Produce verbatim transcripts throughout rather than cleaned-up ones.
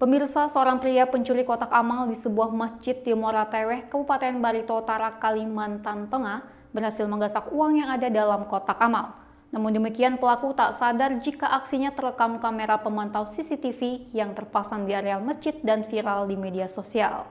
Pemirsa, seorang pria pencuri kotak amal di sebuah masjid di Muara Teweh, Kabupaten Barito Utara, Kalimantan Tengah, berhasil menggasak uang yang ada dalam kotak amal. Namun demikian, pelaku tak sadar jika aksinya terekam kamera pemantau C C T V yang terpasang di area masjid dan viral di media sosial.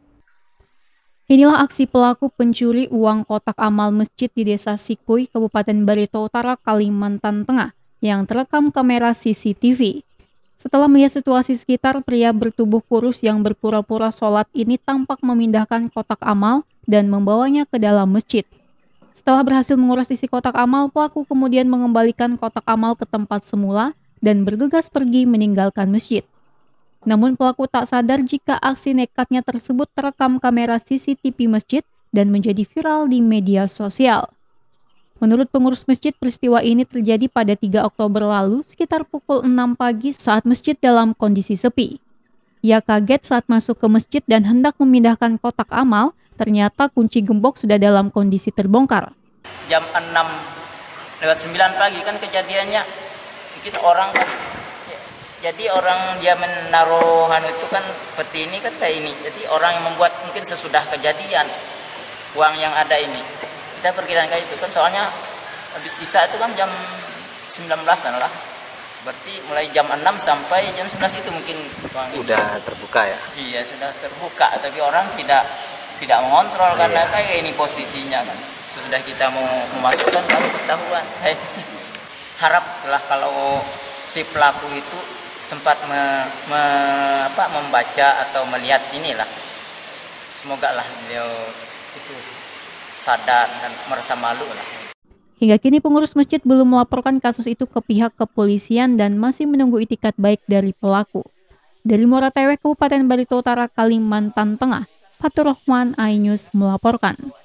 Inilah aksi pelaku pencuri uang kotak amal masjid di Desa Sikui, Kabupaten Barito Utara, Kalimantan Tengah, yang terekam kamera C C T V. Setelah melihat situasi sekitar, pria bertubuh kurus yang berpura-pura sholat ini tampak memindahkan kotak amal dan membawanya ke dalam masjid. Setelah berhasil menguras isi kotak amal, pelaku kemudian mengembalikan kotak amal ke tempat semula dan bergegas pergi meninggalkan masjid. Namun pelaku tak sadar jika aksi nekatnya tersebut terekam kamera C C T V masjid dan menjadi viral di media sosial. Menurut pengurus masjid, peristiwa ini terjadi pada tiga Oktober lalu sekitar pukul enam pagi saat masjid dalam kondisi sepi. Ia kaget saat masuk ke masjid dan hendak memindahkan kotak amal, ternyata kunci gembok sudah dalam kondisi terbongkar. Jam enam lewat sembilan pagi kan kejadiannya, mungkin orang kan, jadi orang dia menaruh itu kan peti ini kan kayak ini, jadi orang yang membuat mungkin sesudah kejadian uang yang ada ini. Kita perkiraan kayak itu kan, soalnya habis sisa itu kan jam sembilan belasan lah. Berarti mulai jam enam sampai jam sebelas itu mungkin uang udah itu terbuka ya? Iya, sudah terbuka, tapi orang tidak tidak mengontrol oh, karena iya. Kayak ini posisinya kan. Sesudah kita mau memasukkan baru ketahuan. Hey. Harap telah kalau si pelaku itu sempat me, me, apa, membaca atau melihat inilah. Semoga lah beliau itu sadar dan merasa malu lah. Hingga kini pengurus masjid belum melaporkan kasus itu ke pihak kepolisian dan masih menunggu itikat baik dari pelaku. Dari Muara Teweh, Kabupaten Barito Utara, Kalimantan Tengah, Fatur Rahman, iNews melaporkan.